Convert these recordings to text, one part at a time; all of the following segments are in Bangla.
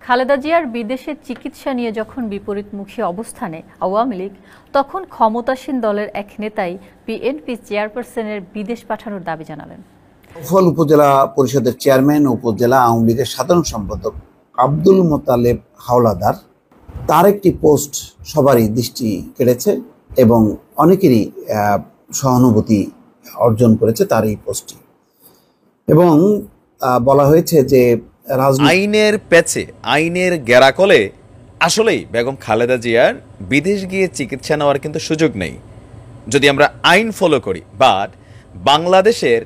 খালেদা জিয়ার বিদেশে চিকিৎসা নিয়ে যখন বিপরীতমুখী অবস্থানে আওয়ামী লীগ, তখন ক্ষমতাসীন দলের এক নেতাই বিএনপি চেয়ারপারসনের বিদেশ পাঠানোর দাবি জানালেন। ফল উপজেলা পরিষদের চেয়ারম্যান ও উপজেলা আওয়ামী লীগের সাধারণ সম্পাদক আব্দুল মোতালেব হাওলাদার, তার একটি পোস্ট সবারই দৃষ্টি কেড়েছে এবং অনেকেরই সহানুভূতি অর্জন করেছে তার এই পোস্টটি। এবং বলা হয়েছে যে আইনের প্যাচে, আইনের গেরাকলে আসলেই বেগম খালেদা জিয়ার বিদেশ গিয়ে চিকিৎসা নেওয়ার কিন্তু সুযোগ নেই যদি আমরা আইন ফলো করি। বাট বাংলাদেশের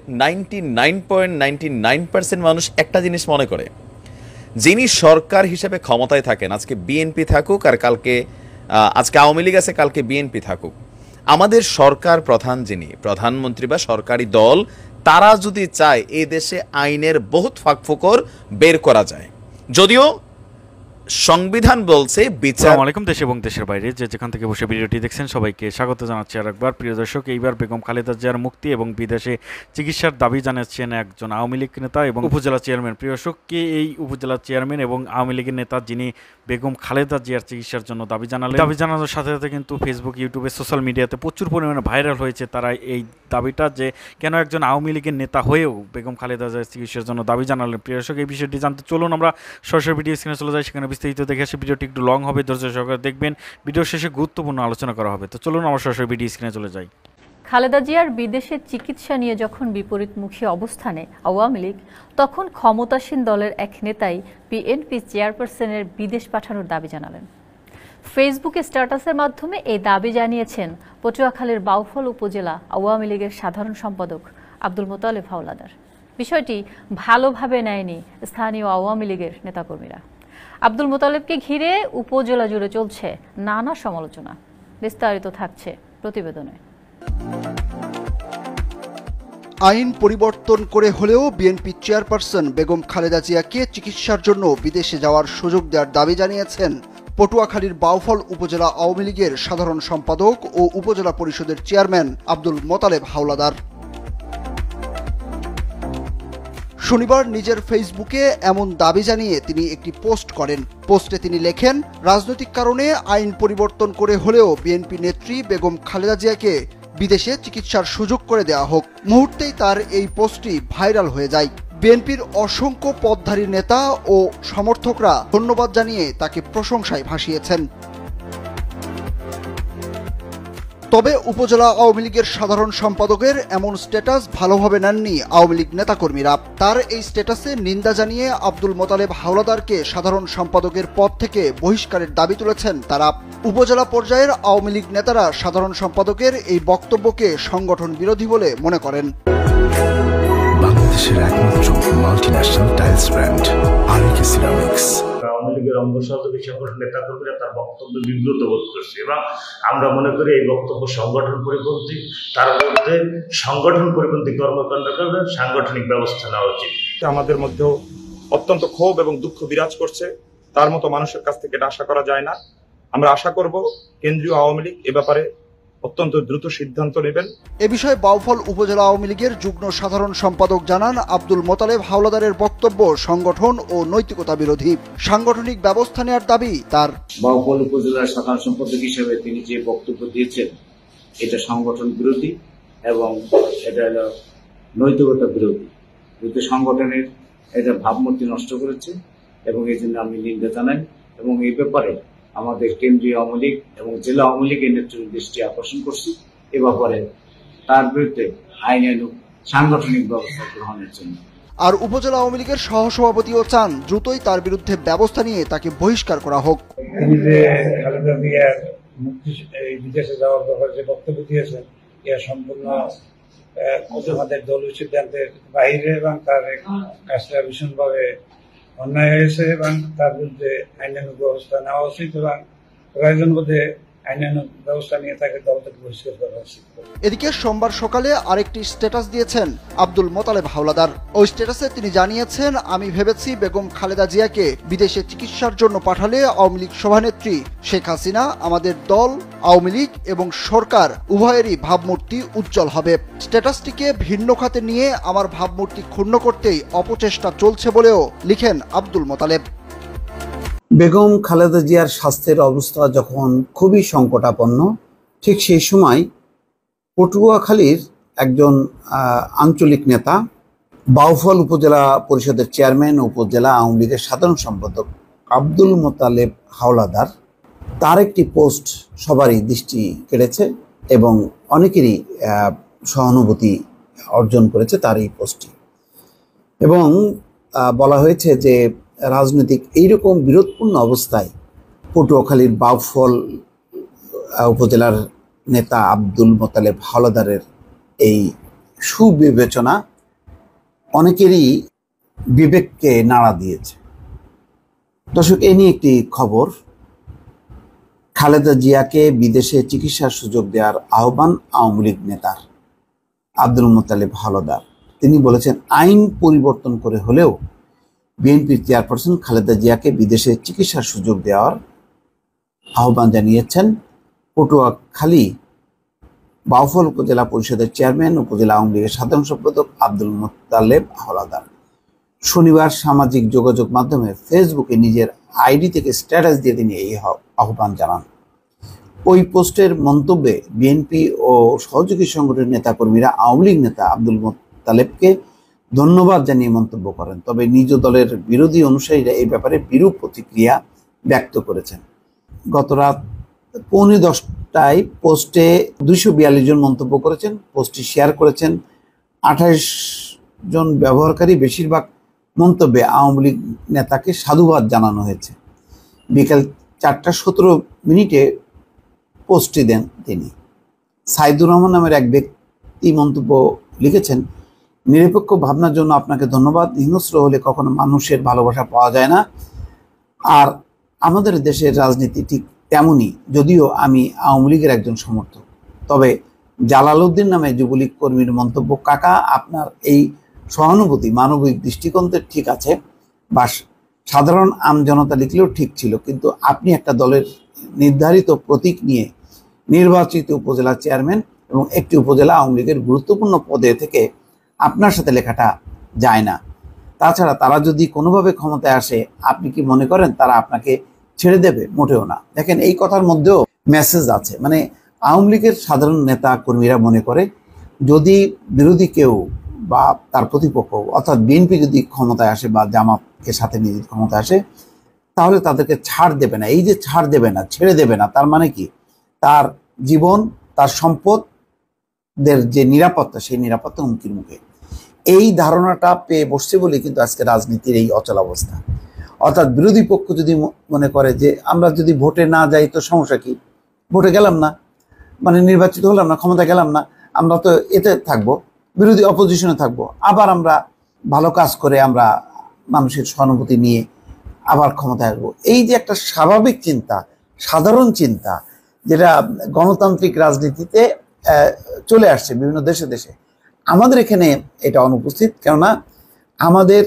99.99% মানুষ একটা জিনিস মনে করে, যিনি সরকার হিসেবে ক্ষমতায় থাকেন, আজকে বিএনপি থাকুক আর কালকে আজকে আওয়ামী লীগ আছে, কালকে বিএনপি থাকুক, আমাদের সরকার প্রধান যিনি প্রধানমন্ত্রী বা সরকারি দল, তারা যদি চায় এই দেশে আইনের বহুত ফাঁকফোকর বের করা যায়। যদিও সংবিধান বলছে বিচার। আসসালামু আলাইকুম, দেশ এবং দেশের বাইরে যে যেখান থেকে বসে ভিডিওটি দেখছেন সবাইকে স্বাগত জানাচ্ছি আরেকবার। প্রিয় দর্শক, এইবার বেগম খালেদা জিয়ার মুক্তি এবং বিদেশে চিকিৎসার দাবি জানাচ্ছেন একজন আওয়ামী লীগ নেতা এবং উপজেলা চেয়ারম্যান। প্রিয় দর্শক, কে এই উপজেলা চেয়ারম্যান এবং আওয়ামী লীগের নেতা যিনি বেগম খালেদা জিয়ার চিকিৎসার জন্য দাবি জানানোর সাথে সাথে কিন্তু ফেসবুক, ইউটিউবে, সোশ্যাল মিডিয়াতে প্রচুর পরিমাণে ভাইরাল হয়েছে তারা এই দাবিটা, যে কেন একজন আওয়ামী লীগের নেতা হয়েও বেগম খালেদা জিয়ার চিকিৎসার জন্য দাবি জানালেন। প্রিয় দর্শক, এই বিষয়টি জানতে চলুন আমরা সরাসরি ভিডিও স্ক্রিনে চলে যাই, সেখানে বিস্তারিত দেখে আসি। ভিডিওটি একটু লং হবে, ধৈর্য সহকারে দেখবেন, ভিডিও শেষে গুরুত্বপূর্ণ আলোচনা করা হবে। তো চলুন আমরা সরাসরি ভিডিও স্ক্রিনে চলে যাই। খালেদা জিয়ার বিদেশে চিকিৎসা নিয়ে যখন বিপরীতমুখী অবস্থানে আওয়ামী লীগ, তখন ক্ষমতাসীন দলের এক নেতাই বিএনপি চেয়ারপারসনের বিদেশ পাঠানোর দাবি জানালেন। ফেসবুকে স্ট্যাটাসের মাধ্যমে এই দাবি জানিয়েছেন পটুয়াখালীর বাউফল উপজেলা আওয়ামী লীগের সাধারণ সম্পাদক আব্দুল মোতালেব হাওলাদার। বিষয়টি ভালোভাবে নেয়নি স্থানীয় আওয়ামী লীগের নেতাকর্মীরা। আব্দুল মোতালেবকে ঘিরে উপজেলা জুড়ে চলছে নানা সমালোচনা। বিস্তারিত থাকছে প্রতিবেদনে। আইন পরিবর্তন করে হলেও বিএনপি চেয়ারপারসন বেগম খালেদা জিয়াকে চিকিৎসার জন্য বিদেশে যাওয়ার সুযোগ দেওয়ার দাবি জানিয়েছেন পটুয়াখালীর বাউফল উপজেলা আওয়ামী লীগের সাধারণ সম্পাদক ও উপজেলা পরিষদের চেয়ারম্যান আব্দুল মোতালেব হাওলাদার। শনিবার নিজের ফেসবুকে এমন দাবি জানিয়ে তিনি একটি পোস্ট করেন। পোস্টে তিনি লেখেন, রাজনৈতিক কারণে আইন পরিবর্তন করে হলেও বিএনপি নেত্রী বেগম খালেদা জিয়াকে বিদেশে চিকিৎসার সুযোগ করে দেওয়া হোক। মুহূর্তেই তার এই পোস্টটি ভাইরাল হয়ে যায়। বিএনপির অসংখ্য পদধারী নেতা ও সমর্থকরা ধন্যবাদ জানিয়ে তাকে প্রশংসায় ভাসিয়েছেন। তবে উপজেলা আওয়ামী লীগের সাধারণ সম্পাদকের এমন স্ট্যাটাস ভালোভাবে নেননি আওয়ামী লীগ নেতাকর্মীরা। তার এই স্ট্যাটাসে নিন্দা জানিয়ে আব্দুল মোতালেব হাওলাদারকে সাধারণ সম্পাদকের পদ থেকে বহিষ্কারের দাবি তুলেছেন তারা। উপজেলা পর্যায়ের আওয়ামী লীগ নেতারা সাধারণ সম্পাদকের এই বক্তব্যকে সংগঠন বিরোধী বলে মনে করেন। বাংলাদেশের একমাত্র multinational tiles brand RK ceramics. Awami লীগের অঙ্গ সহযোগী সংগঠন নেতাকর্মীরা তার বক্তব্য বিব্রত বোধ করছে এবং আমরা মনে করি এই বক্তব্য সংগঠন পরিপন্থী। তার মধ্যে সংগঠন পরিপন্থী কর্মকাণ্ড করবে, সাংগঠনিক ব্যবস্থা নেওয়া উচিত। আমাদের মধ্যেও অত্যন্ত ক্ষোভ এবং দুঃখ বিরাজ করছে। তার মতো মানুষের কাছ থেকে এটা আশা করা যায় না। আমরা আশা করব কেন্দ্রীয় আওয়ামী লীগ এ ব্যাপারে অত্যন্ত দ্রুত সিদ্ধান্ত নেবেন। এ বিষয়ে বাউফল উপজেলা আওয়ামী লীগের যুগ্ম সাধারণ সম্পাদক জানান, আব্দুল মোতালেব হাওলাদারের বক্তব্য সংগঠন ও নৈতিকতা বিরোধী। সাংগঠনিক ব্যবস্থা নেওয়ার দাবি তার। বাউফল উপজেলার সাধারণ সম্পাদক হিসেবে তিনি যে বক্তব্য দিয়েছেন এটা সংগঠন বিরোধী এবং এটা হলো নৈতিকতা বিরোধী। কিন্তু সংগঠনের এটা ভাবমূর্তি নষ্ট করেছে এবং এই জন্য আমি নিন্দা জানাই এবং এই ব্যাপারে আমাদের কেন্দ্রীয় আওয়ামী লীগ এবং জেলা আওয়ামী লীগের নেতৃত্বের দৃষ্টি আকর্ষণ করছি। এ ব্যাপারে তার বিরুদ্ধে আইনানুগ সাংগঠনিক ব্যবস্থা গ্রহণের জন্য। আর উপজেলা আওয়ামী লীগের সহসভাপতিও চান দ্রুতই তার বিরুদ্ধে ব্যবস্থা নিয়ে তাকে বহিষ্কার করা হোক। তিনি যে খালেদা জিয়ার মুক্তি বিদেশে যাওয়ার ব্যাপারে যে বক্তব্য দিয়েছেন, এর সম্পূর্ণ আমাদের দলীয় সিদ্ধান্তের বাইরে এবং তার কাজটা ভীষণভাবে অন্যায় হয়েছে এবং তার বিরুদ্ধে আইনানুগ ব্যবস্থা নেওয়া উচিত এবং প্রয়োজন বোধে আইনানুগ ব্যবস্থা নিয়ে তাকে দল থেকে বহিষ্কার করা উচিত। এদিকে সোমবার সকালে আরেকটি স্ট্যাটাস দিয়েছেন আব্দুল মোতালেব হাওলাদার। ওই স্ট্যাটাসে তিনি জানিয়েছেন, আমি ভেবেছি বেগম খালেদা জিয়াকে বিদেশে চিকিৎসার জন্য পাঠালে আওয়ামী লীগ সভানেত্রী শেখ হাসিনা, আমাদের দল, আওয়ামী লীগ এবং সরকার উভয়েরই ভাবমূর্তি উজ্জ্বল হবে। স্ট্যাটাসটিকে ভিন্ন খাতে নিয়ে আমার ভাবমূর্তি ক্ষুণ্ণ করতেই অপচেষ্টা চলছে বলেও লিখেন আব্দুল মোতালেব। বেগম খালেদা জিয়ার স্বাস্থ্যের অবস্থা যখন খুবই সংকটাপন্ন, ঠিক সেই সময় পটুয়াখালীর একজন আঞ্চলিক নেতা, বাউফল উপজেলা পরিষদের চেয়ারম্যান ও উপজেলা আওয়ামী লীগের সাধারণ সম্পাদক আব্দুল মোতালেব হাওলাদার, তার একটি পোস্ট সবারই দৃষ্টি কেড়েছে এবং অনেকেরই সহানুভূতি অর্জন করেছে তার এই পোস্টটি। এবং বলা হয়েছে যে রাজনৈতিক এইরকম বিরোধপূর্ণ অবস্থায় পটুয়াখালীর বাউফল উপজেলার নেতা আব্দুল মোতালেব হাওলাদারের এই সুবিবেচনা অনেকেরই বিবেককে নাড়া দিয়েছে। দর্শক, এ নিয়ে একটি খবর। খালেদা জিয়াকে বিদেশে চিকিৎসার সুযোগ দেওয়ার আহ্বান আওয়ামী লীগ নেতার আব্দুল মোতালেব হাওলাদার। তিনি বলেছেন, আইন পরিবর্তন করে হলেও বিএনপির চেয়ারপারসন খালেদা জিয়াকে বিদেশে চিকিৎসার সুযোগ দেওয়ার আহ্বান জানিয়েছেন পটুয়াখালী বাউফল উপজেলা পরিষদের চেয়ারম্যান উপজেলা আওয়ামী লীগের সাধারণ সম্পাদক আব্দুল মোতালেব হাওলাদার। শনিবার সামাজিক যোগাযোগ মাধ্যমে ফেসবুকে নিজের আইডি থেকে স্ট্যাটাস দিয়ে তিনি এই আহ্বান জানান। ওই পোস্টের মন্তব্যে বিএনপি ও সহযোগী সংগঠনের নেতাকর্মীরা আওয়ামী লীগ নেতা আব্দুল মোতালেবকে ধন্যবাদ জানিয়ে মন্তব্য করেন। তবে নিজ দলের বিরোধী অনুসারীরা এই ব্যাপারে বিরূপ প্রতিক্রিয়া ব্যক্ত করেছেন। গত রাত 10:15টায় পোস্টে 242 জন মন্তব্য করেছেন। পোস্টটি শেয়ার করেছেন 28 জন ব্যবহারকারী। বেশিরভাগ মন্তব্যে আওয়ামী লীগ নেতাকে সাধুবাদ জানানো হয়েছে। বিকেল 4:17 পোস্টটি দেন তিনি। সাইদুর রহমান নামের এক ব্যক্তি মন্তব্য লিখেছেন, নিরপেক্ষ ভাবনার জন্য আপনাকে ধন্যবাদ। হিংস্র হলে কখনো মানুষের ভালোবাসা পাওয়া যায় না। আর আমাদের দেশের রাজনীতি ঠিক তেমনই, যদিও আমি আওয়ামী লীগের একজন সমর্থক। তবে জালালউদ্দিন নামে যুবলীগ কর্মীর মন্তব্য, কাকা আপনার এই সহানুভূতি মানবিক দৃষ্টিকোণ ঠিক আছে, বা সাধারণ আমজনতা লিখলেও ঠিক ছিল, কিন্তু আপনি একটা দলের নির্ধারিত প্রতীক নিয়ে নির্বাচিত উপজেলা চেয়ারম্যান এবং একটি উপজেলা আওয়ামী লীগের গুরুত্বপূর্ণ পদে থেকে আপনার সাথে লেখাটা যায় না। তাছাড়া তারা যদি কোনোভাবে ক্ষমতায় আসে, আপনি কি মনে করেন তারা আপনাকে ছেড়ে দেবে? মোটেও না। দেখেন, এই কথার মধ্যেও মেসেজ আছে। মানে আওয়ামী লীগের সাধারণ নেতা কর্মীরা মনে করে যদি বিরোধী কেউ বা তার প্রতিপক্ষ অর্থাৎ বিএনপি যদি ক্ষমতায় আসে বা জামাতকে সাথে নিয়ে ক্ষমতায় আসে, তাহলে তাদেরকে ছাড় দেবে না। এই যে ছাড় দেবে না, ছেড়ে দেবে না, তার মানে কি তার জীবন, তার সম্পদের যে নিরাপত্তা, সেই নিরাপত্তা হুমকির মুখে। এই ধারণাটা পেয়ে বসছে বলে কিন্তু আজকে রাজনীতির এই অচল অবস্থা। অর্থাৎ বিরোধী পক্ষ যদি মনে করে যে আমরা যদি ভোটে না যাই তো সমস্যা কি, ভোটে গেলাম না মানে নির্বাচিত হলাম না, ক্ষমতা গেলাম না, আমরা তো এতে থাকবো, বিরোধী অপোজিশনে থাকবো, আবার আমরা ভালো কাজ করে আমরা মানুষের সহানুভূতি নিয়ে আবার ক্ষমতায় আসবো। এই যে একটা স্বাভাবিক চিন্তা, সাধারণ চিন্তা, যেটা গণতান্ত্রিক রাজনীতিতে চলে আসছে বিভিন্ন দেশে দেশে, আমাদের এখানে এটা অনুপস্থিত। কেননা আমাদের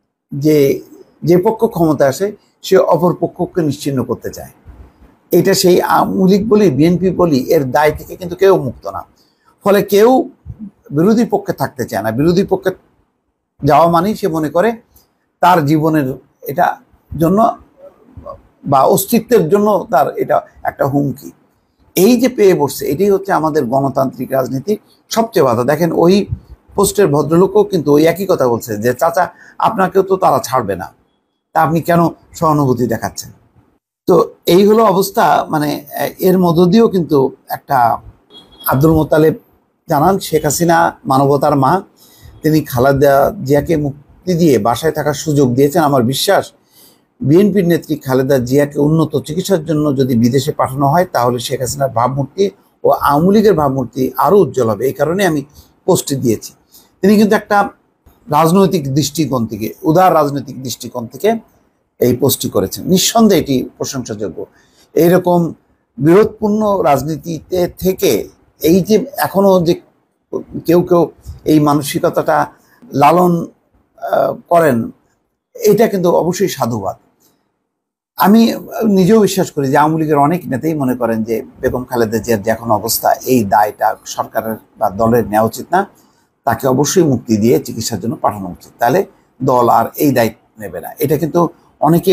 যে পক্ষ ক্ষমতা আসে সে অপর পক্ষকে নিশ্চিহ্ন করতে চায়। এটা সেই আওয়ামী লীগ বলি, বিএনপি বলি, এর দায় থেকে কিন্তু কেউ মুক্ত না। ফলে কেউ বিরোধী পক্ষে থাকতে চায় না। বিরোধী পক্ষে যাওয়া মানেই সে মনে করে তার জীবনের এটা জন্য বা অস্তিত্বের জন্য তার এটা একটা হুমকি। এই যে পেয়ে বসছে, এটাই হচ্ছে আমাদের গণতান্ত্রিক রাজনীতির সবচেয়ে বাধা। দেখেন, ওই পোস্টের ভদ্রলোকও কিন্তু ওই একই কথা বলছে যে চাচা আপনাকেও তো তারা ছাড়বে না, তা আপনি কেন সহানুভূতি দেখাচ্ছেন? তো এই হলো অবস্থা। মানে এর মধ্য দিয়েও কিন্তু একটা আব্দুল মোতালেব জানান, শেখ হাসিনা মানবতার মা, তিনি খালেদা জিয়াকে মুক্তি দিয়ে বাসায় থাকার সুযোগ দিয়েছেন। আমার বিশ্বাস বিএনপির নেত্রী খালেদা জিয়াকে উন্নত চিকিৎসার জন্য যদি বিদেশে পাঠানো হয়, তাহলে শেখ হাসিনার ভাবমূর্তি ও আওয়ামী লীগের ভাবমূর্তি আরও উজ্জ্বল হবে। এই কারণে আমি পোস্টটি দিয়েছি। তিনি কিন্তু একটা রাজনৈতিক দৃষ্টিকোণ থেকে, উদার রাজনৈতিক দৃষ্টিকোণ থেকে এই পোস্টটি করেছেন। নিঃসন্দেহে এটি প্রশংসাযোগ্য। এইরকম বিরোধপূর্ণ রাজনীতিতে থেকে এই যে এখনো যে কেউ কেউ এই মানসিকতাটা লালন করেন, এটা কিন্তু অবশ্যই সাধুবাদ। আমি নিজেও বিশ্বাস করি যে আওয়ামী লীগের অনেক নেতাই মনে করেন যে বেগম খালেদা জিয়ার যে এখন অবস্থা, এই দায়টা সরকারের বা দলের নেওয়া উচিত না, তাকে অবশ্যই মুক্তি দিয়ে চিকিৎসার জন্য পাঠানো উচিত। তাহলে দল আর এই দায়িত্ব নেবে না। এটা কিন্তু অনেকে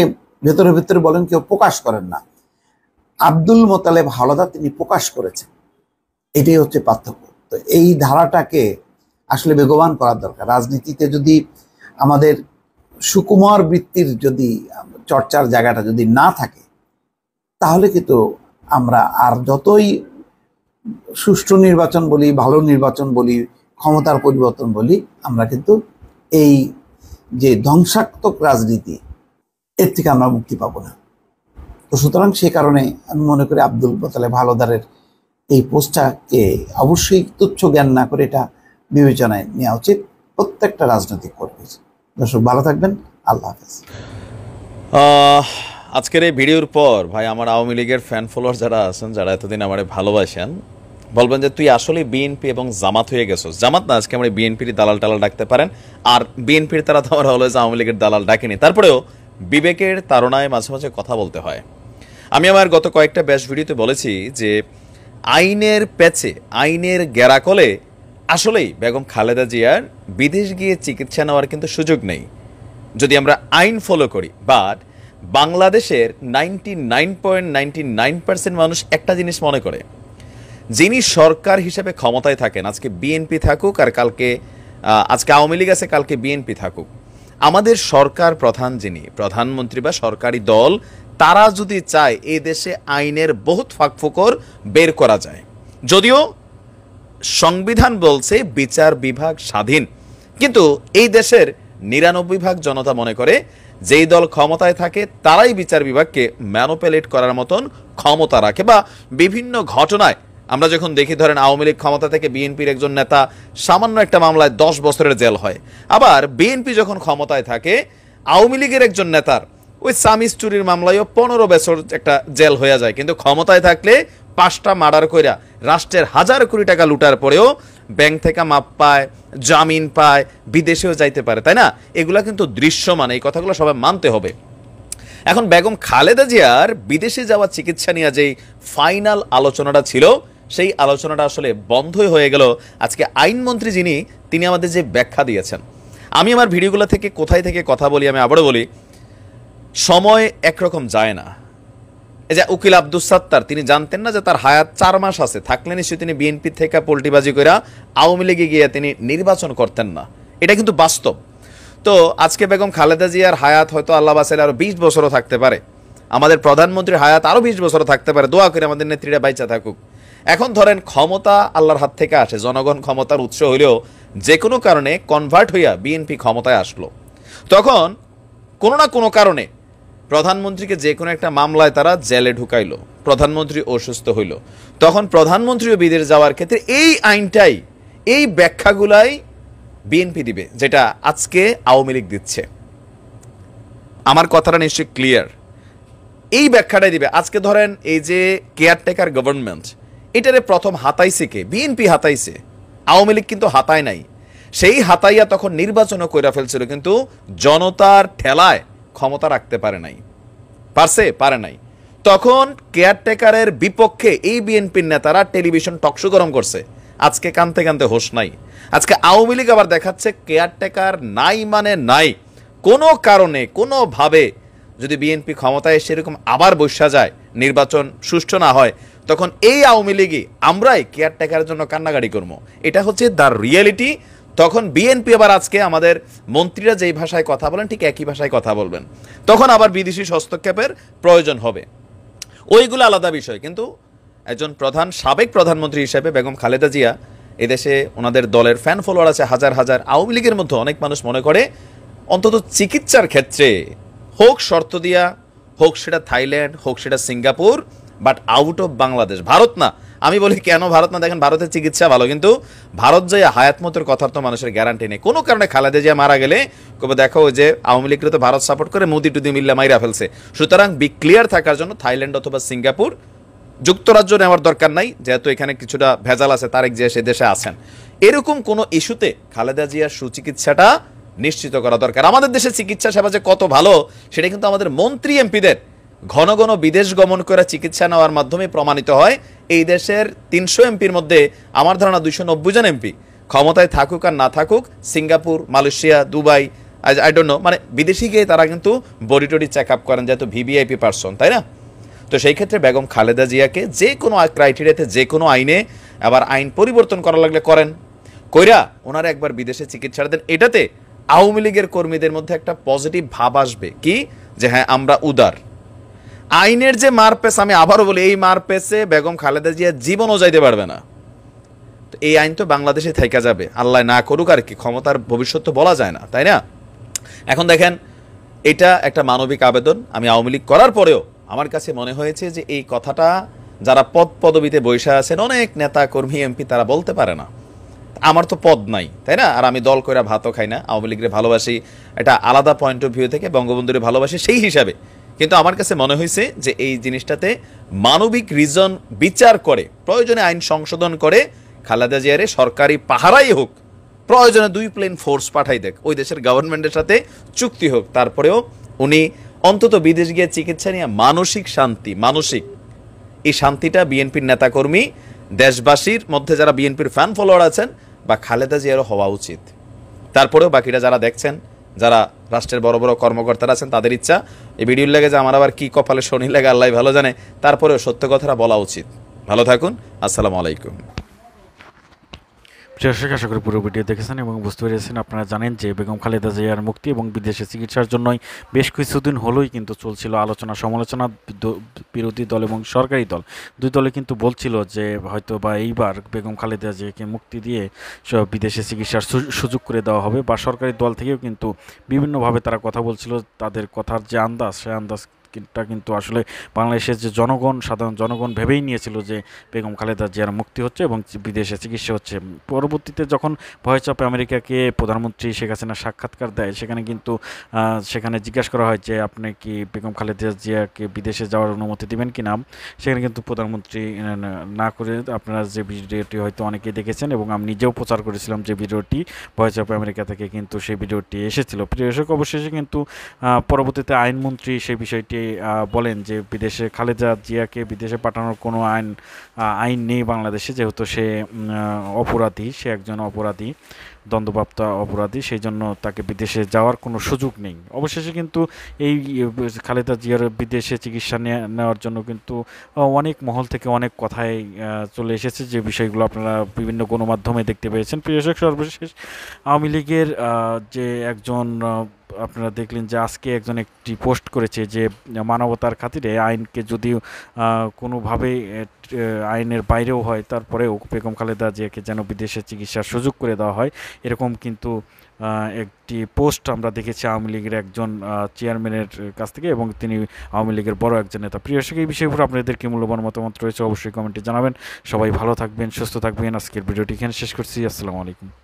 ভেতরে ভেতরে বলেন, কেউ প্রকাশ করেন না। আব্দুল মোতালেব হাওলাদার তিনি প্রকাশ করেছেন, এটাই হচ্ছে পার্থক্য। তো এই ধারাটাকে আসলে বেগবান করার দরকার। রাজনীতিতে যদি আমাদের সুকুমার বৃত্তির যদি চর্চার জায়গাটা যদি না থাকে, তাহলে কিন্তু আমরা আর যতই সুষ্ঠু নির্বাচন বলি, ভালো নির্বাচন বলি, ক্ষমতার পরিবর্তন বলি, আমরা কিন্তু এই যে ধ্বংসাত্মক রাজনীতি, এর থেকে আমরা মুক্তি পাবো না। তো সুতরাং সে কারণে আমি মনে করি আব্দুল মোতালেব হাওলাদারের এই পোস্টটাকে অবশ্যই তুচ্ছ জ্ঞান না করে এটা বিবেচনায় নেওয়া উচিত প্রত্যেকটা রাজনৈতিক কর্মীর। দর্শক ভালো থাকবেন, আল্লাহ হাফেজ। আজকের এই ভিডিওর পর ভাই আমার আওয়ামী লীগের ফ্যান ফলোয়ার যারা আছেন, যারা এতদিন আমার ভালোবাসেন, বলবেন যে তুই আসলে বিএনপি এবং জামাত হয়ে গেছিস। জামাত না, আজকে আমরা বিএনপির দালাল টালাল ডাকতে পারেন, আর বিএনপির তারা তো আমরা অলওয়েজ আওয়ামী লীগের দালাল ডাকেনি। তারপরেও বিবেকের তাড়নায় মাঝে মাঝে কথা বলতে হয়। আমি আমার গত কয়েকটা ব্যাস ভিডিওতে বলেছি যে আইনের প্যাচে, আইনের গেরাকলে আসলেই বেগম খালেদা জিয়ার বিদেশ গিয়ে চিকিৎসা নেওয়ার কিন্তু সুযোগ নেই যদি আমরা আইন ফলো করি। বাট বাংলাদেশের 99.99% মানুষ একটা জিনিস মনে করে, যিনি সরকার হিসেবে ক্ষমতায় থাকেন, আজকে বিএনপি থাকুক আর কালকে আজকে আওয়ামী লীগ আছে, কালকে বিএনপি থাকুক, আমাদের সরকার প্রধান যিনি প্রধানমন্ত্রী বা সরকারি দল, তারা যদি চায় এই দেশে আইনের বহুত ফাঁকফোকর বের করা যায়। যদিও সংবিধান বলছে বিচার বিভাগ স্বাধীন, কিন্তু এই দেশের 99% জনতা মনে করে যেই দল ক্ষমতায় থাকে তারাই বিচার বিভাগকে ম্যানিপুলেট করার মতন ক্ষমতা রাখে। বা বিভিন্ন ঘটনায় আমরা যখন দেখি, ধরেন আওয়ামী লীগ ক্ষমতা থেকে বিএনপির একজন নেতা সামান্য একটা মামলায় 10 বছরের জেল হয়, আবার বিএনপি যখন ক্ষমতায় থাকে আওয়ামী লীগের একজন নেতার ওই সামিস চুরির মামলায়ও 15 বছর একটা জেল হয়ে যায়, কিন্তু ক্ষমতায় থাকলে 5টা মার্ডার কইরা রাষ্ট্রের হাজার কোটি টাকা লুটার পরেও ব্যাংক থেকে মাপ পায়, জামিন পায়, বিদেশেও যাইতে পারে, তাই না? এগুলা কিন্তু দৃশ্যমান, এই কথাগুলো সবাই মানতে হবে। এখন বেগম খালেদা জিয়ার বিদেশে যাওয়া চিকিৎসা নিয়ে যেই ফাইনাল আলোচনাটা ছিল, সেই আলোচনাটা আসলে বন্ধই হয়ে গেল আজকে আইনমন্ত্রী যিনি, তিনি আমাদের যে ব্যাখ্যা দিয়েছেন। আমি আমার ভিডিওগুলো থেকে কোথায় থেকে কথা বলি, আমি আবারও বলি, সময় একরকম যায় না। এই যে উকিল আব্দুস সাত্তার, তিনি জানতেন না যে তার হায়াত 4 মাস আছে, থাকলে নিশ্চয়ই তিনি বিএনপি থেকে পোল্টিবাজি করে আওয়ামী লীগে গিয়ে তিনি নির্বাচন করতেন না, এটা কিন্তু বাস্তব। তো আজকে বেগম খালেদা জিয়ার হায়াত হয়তো আল্লাহ বাসাইলে আরো 20 বছরও থাকতে পারে, আমাদের প্রধানমন্ত্রীর হায়াত আরো 20 বছরও থাকতে পারে, দোয়া করে আমাদের নেত্রীরা বাইচা থাকুক। এখন ধরেন ক্ষমতা আল্লাহর হাত থেকে আসে, জনগণ ক্ষমতার উৎস হইলেও যে কোনো কারণে কনভার্ট হইয়া বিএনপি ক্ষমতায় আসলো, তখন কোনো না কোনো কারণে প্রধানমন্ত্রীকে যে কোনো একটা মামলায় তারা জেলে ঢুকাইলো, প্রধানমন্ত্রী অসুস্থ হইল, তখন প্রধানমন্ত্রীও বিদেশ যাওয়ার ক্ষেত্রে এই আইনটাই, এই ব্যাখ্যাগুলাই বিএনপি দিবে, যেটা আজকে আওয়ামী লীগ দিচ্ছে। আমার কথাটা নিশ্চয়ই ক্লিয়ার, এই ব্যাখ্যাটাই দিবে। আজকে ধরেন এই যে কেয়ারটেকার গভর্নমেন্ট, এটারে প্রথম হাতাইছে কে? বিএনপি হাতাইছে, আওয়ামী লীগ কিন্তু হাতায় নাই। সেই হাতাইয়া তখন নির্বাচনও কইরা ফেলছিল, কিন্তু জনতার ঠেলায় ক্ষমতা রাখতে পারে নাই। পারছে? পারে নাই। তখন কেয়ারটেকারের বিপক্ষে এই বিএনপির নেতারা টেলিভিশন টকশো গরম করছে, আজকে কানতে কানতে হোশ নাই। আজকে আওয়ামী লীগ আবার দেখাচ্ছে কেয়ারটেকার নাই মানে নাই, কোনো কারণে কোনোভাবে যদি বিএনপি ক্ষমতায় সেরকম আবার বসা যায়, নির্বাচন সুষ্ঠু না হয়, তখন এই আওয়ামী লীগই আমরাই কেয়ারটেকারের জন্য কান্নাকাটি করবো। এটা হচ্ছে দ্য রিয়েলিটি। তখন বিএনপি আবার আজকে আমাদের মন্ত্রীরা যেই ভাষায় কথা বলেন ঠিক একই ভাষায় কথা বলবেন, তখন আবার বিদেশি হস্তক্ষেপের প্রয়োজন হবে, ওইগুলো আলাদা বিষয়। কিন্তু একজন সাবেক প্রধানমন্ত্রী হিসেবে বেগম খালেদা জিয়া, এদেশে ওনাদের দলের ফ্যান ফলোয়ার আছে হাজার হাজার। আওয়ামী লীগের মধ্যে অনেক মানুষ মনে করে অন্তত চিকিৎসার ক্ষেত্রে হোক শর্ত দিয়া, হোক সেটা থাইল্যান্ড, হোক সেটা Singapore, but out of Bangladesh, Bharat না। আমি বলি কেন ভারত না? দেখেন ভারতের চিকিৎসা ভালো, কিন্তু ভারত যায় হায়াত মতের কথার তো মানুষের গ্যারান্টি নেই। কোনো কারণে খালেদা জিয়া মারা গেলে কবে দেখো যে আওয়ামী লীগকে তো ভারত সাপোর্ট করে মোদি টুদি মিল্লা মাইরা ফেলছে। সুতরাং বি ক্লিয়ার থাকার জন্য থাইল্যান্ড অথবা সিঙ্গাপুর, যুক্তরাজ্য নেওয়ার দরকার নাই, যেহেতু এখানে কিছুটা ভেজাল আছে, তারেক জিয়া সে দেশে আছেন। এরকম কোনো ইস্যুতে খালেদা জিয়ার সুচিকিৎসাটা নিশ্চিত করা দরকার। আমাদের দেশে চিকিৎসা সেবা যে কত ভালো, সেটা কিন্তু আমাদের মন্ত্রী এমপিদের ঘন ঘন বিদেশ গমন করে চিকিৎসা নেওয়ার মাধ্যমে প্রমাণিত হয়। এই দেশের 300 এমপির মধ্যে আমার ধারণা 290 জন এমপি ক্ষমতায় থাকুক আর না থাকুক, Singapore, Malaysia, Dubai, I don't know, মানে বিদেশি গিয়ে তারা কিন্তু বডি টডি চেক আপ করেন, যেহেতু ভিভিআইপি পার্সন, তাই না? তো সেই ক্ষেত্রে বেগম খালেদা জিয়াকে যে কোনো ক্রাইটেরিয়াতে যে কোনো আইনে, আবার আইন পরিবর্তন করা লাগলে করেন, কইরা ওনারা একবার বিদেশে চিকিৎসা দেন। এটাতে আওয়ামী লীগের কর্মীদের মধ্যে একটা পজিটিভ ভাব আসবে, কি যে হ্যাঁ আমরা উদার। আইনের যে মারপেস, আমি আবারও বলি, এই মারপেসে বেগম খালেদা জিয়া জীবনও যাইতে পারবে না। তো এই আইন তো বাংলাদেশে থেকে যাবে, আল্লাহ না করুক আর কি, ক্ষমতার ভবিষ্যৎ তো বলা যায় না, তাই না? এখন দেখেন, এটা একটা মানবিক আবেদন। আমি আওয়ামী লীগ করার পরেও আমার কাছে মনে হয়েছে যে এই কথাটা যারা পদ পদবিতে বৈশা আছেন, অনেক নেতা কর্মী এমপি, তারা বলতে পারে না। আমার তো পদ নাই, তাই না? আর আমি দল কইরা ভাতও খাই না, আওয়ামী লীগের ভালোবাসি, এটা আলাদা পয়েন্ট অফ ভিউ থেকে বঙ্গবন্ধুরে ভালোবাসি সেই হিসাবে। কিন্তু আমার কাছে মনে হয়েছে যে এই জিনিসটাতে মানবিক রিজন বিচার করে, প্রয়োজনে আইন সংশোধন করে খালেদা জিয়ারে সরকারি পাহারাই হোক, প্রয়োজনে 2 প্লেন ফোর্স পাঠাই দেখ, ওই দেশের গভর্নমেন্টের সাথে চুক্তি হোক, তারপরেও উনি অন্তত বিদেশ গিয়ে চিকিৎসা নিয়ে মানসিক শান্তি, এই শান্তিটা বিএনপির নেতাকর্মী, দেশবাসীর মধ্যে যারা বিএনপির ফ্যান ফলোয়ার আছেন বা খালেদা জিয়ারও হওয়া উচিত। তারপরেও বাকিরা যারা দেখছেন, যারা রাষ্ট্রের বড় বড় কর্মকর্তারা আছেন, তাদের ইচ্ছা। এই ভিডিওর লেগে যে আমার আবার কি কপালে শনি লেগে আল্লাহ ভালো জানে, তারপরেও সত্য কথাটা বলা উচিত। ভালো থাকুন, আসসালামু আলাইকুম। দর্শক, আশা করি পুরো ভিডিও দেখেছেন এবং বুঝতে পেরেছেন। আপনারা জানেন যে বেগম খালেদা জিয়ার মুক্তি এবং বিদেশে চিকিৎসার জন্যই বেশ কিছুদিন হলোই কিন্তু চলছিল আলোচনা সমালোচনা। বিরোধী দল এবং সরকারি দল, দুই দলে কিন্তু বলছিল যে হয়তো বা এইবার বেগম খালেদা জিয়াকে মুক্তি দিয়ে বিদেশে চিকিৎসার সুযোগ করে দেওয়া হবে, বা সরকারি দল থেকেও কিন্তু বিভিন্নভাবে তারা কথা বলছিল। তাদের কথার যে আন্দাজ, সে আন্দাজ কিন্তু আসলে বাংলাদেশের যে জনগণ, সাধারণ জনগণ ভেবেই নিয়েছিল যে বেগম খালেদা জিয়ার মুক্তি হচ্ছে এবং বিদেশে চিকিৎসা হচ্ছে। পরবর্তীতে যখন ভয়েস অফ আমেরিকাকে প্রধানমন্ত্রী শেখ হাসিনা সাক্ষাৎকার দেয়, সেখানে জিজ্ঞাসা করা হয় যে আপনি কি বেগম খালেদা জিয়াকে বিদেশে যাওয়ার অনুমতি দিবেন কি না। সেখানে কিন্তু প্রধানমন্ত্রী না করে, আপনারা যে ভিডিওটি হয়তো অনেকেই দেখেছেন এবং আমি নিজেও প্রচার করেছিলাম যে ভিডিওটি ভয়েস অফ আমেরিকা থেকে কিন্তু সেই ভিডিওটি এসেছিল। প্রিয় দর্শক, অবশেষে কিন্তু পরবর্তীতে আইনমন্ত্রী সেই বিষয়টি বলেন যে বিদেশে খালেদা জিয়াকে বিদেশে পাঠানোর কোনো আইন নেই বাংলাদেশে, যেহেতু সে অপরাধী, সে একজন অপরাধী, দণ্ডপ্রাপ্ত অপরাধী, সেই জন্য তাকে বিদেশে যাওয়ার কোনো সুযোগ নেই। অবশেষে কিন্তু এই খালেদা জিয়ার বিদেশে চিকিৎসা নেওয়ার জন্য কিন্তু অনেক মহল থেকে অনেক কথাই চলে এসেছে, যে বিষয়গুলো আপনারা বিভিন্ন গণমাধ্যমে দেখতে পেয়েছেন। প্রিয় দর্শক, সর্বশেষ আওয়ামী লীগের যে একজন, আপনারা দেখলেন যে আজকে একটি পোস্ট করেছে যে মানবতার খাতিরে আইনকে যদিও কোনোভাবে আইনের বাইরেও হয়, তারপরেও বেগম খালেদা জিয়াকে যেন বিদেশে চিকিৎসার সুযোগ করে দেওয়া হয়, এরকম কিন্তু একটি পোস্ট আমরা দেখেছি আওয়ামী লীগের একজন চেয়ারম্যানের কাছ থেকে, এবং তিনি আওয়ামী লীগের বড় একজন নেতা। প্রিয় দর্শক, এই বিষয়ের উপর আপনাদের কি মূল্যবান মতামত রয়েছে অবশ্যই কমেন্টে জানাবেন। সবাই ভালো থাকবেন, সুস্থ থাকবেন। আজকের ভিডিওটি এখানে শেষ করছি। আসসালামু আলাইকুম।